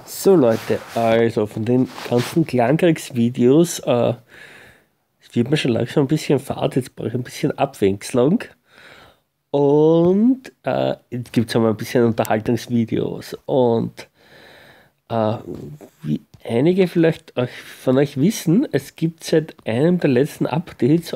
So Leute, also von den ganzen Klangkriegsvideos wird mir schon langsam ein bisschen fad, jetzt brauche ich ein bisschen Abwechslung. Und jetzt gibt es mal ein bisschen Unterhaltungsvideos. Und äh, wie einige vielleicht von euch wissen, es gibt seit einem der letzten Updates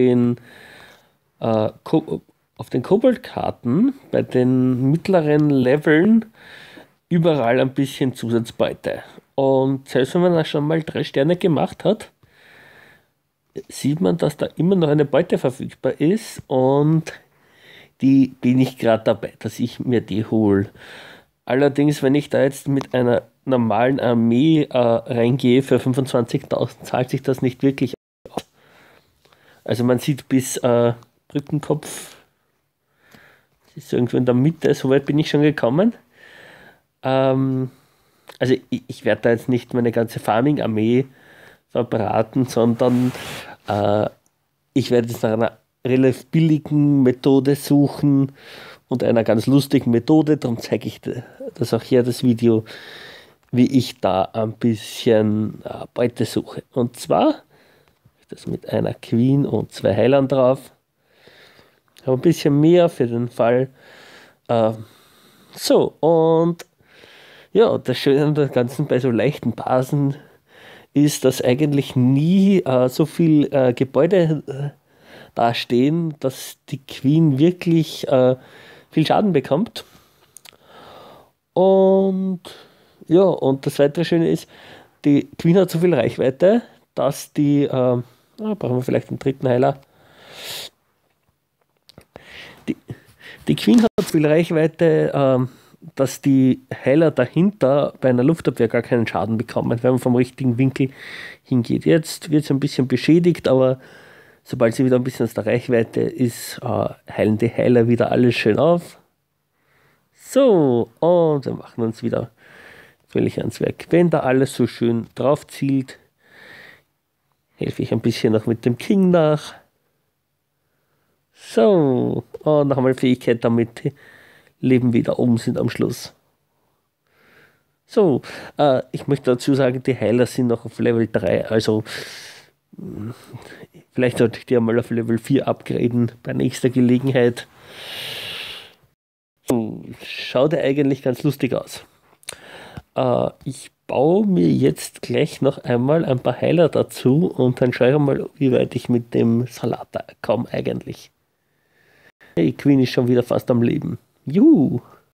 auf den Kobold-Karten bei den mittleren Leveln überall ein bisschen Zusatzbeute. Und selbst wenn man da schon mal 3 Sterne gemacht hat, sieht man, dass da immer noch eine Beute verfügbar ist und die bin ich gerade dabei, dass ich mir die hole. Allerdings, wenn ich da jetzt mit einer normalen Armee reingehe für 25.000, zahlt sich das nicht wirklich. Also man sieht bis Brückenkopf, das ist irgendwo in der Mitte, so weit bin ich schon gekommen. Ähm, also ich werde da jetzt nicht meine ganze Farming-Armee verbraten, sondern äh, ich werde jetzt nach einer relativ billigen Methode suchen und einer ganz lustigen Methode. Darum zeige ich das auch hier, das Video, wie ich da ein bisschen Beute suche. Und zwar das mit einer Queen und 2 Heilern drauf. Habe ein bisschen mehr für den Fall. Äh, so, und ja, das Schöne an der Ganzen bei so leichten Basen ist, dass eigentlich nie so viel Gebäude dastehen, dass die Queen wirklich viel Schaden bekommt. Und ja, und das weitere Schöne ist, die Queen hat so viel Reichweite, dass brauchen wir vielleicht einen dritten Heiler. Die, die Queen hat so viel Reichweite, dass die Heiler dahinter bei einer Luftabwehr gar keinen Schaden bekommen, wenn man vom richtigen Winkel hingeht. Jetzt wird es ein bisschen beschädigt, aber sobald sie wieder ein bisschen aus der Reichweite ist, heilen die Heiler wieder alles schön auf. So, und wir machen uns wieder völlig ans Werk. Wenn da alles so schön drauf zielt, helfe ich ein bisschen noch mit dem King nach. So, und noch einmal Fähigkeit, damit Leben wieder oben sind am Schluss. So, ich möchte dazu sagen, die Heiler sind noch auf Level 3, also vielleicht sollte ich die einmal auf Level 4 upgraden bei nächster Gelegenheit. So, schaut ja eigentlich ganz lustig aus. Ich baue mir jetzt gleich noch einmal ein paar Heiler dazu und dann schaue ich mal, wie weit ich mit dem Salat komme eigentlich. Hey, Queen ist schon wieder fast am Leben. Juhu!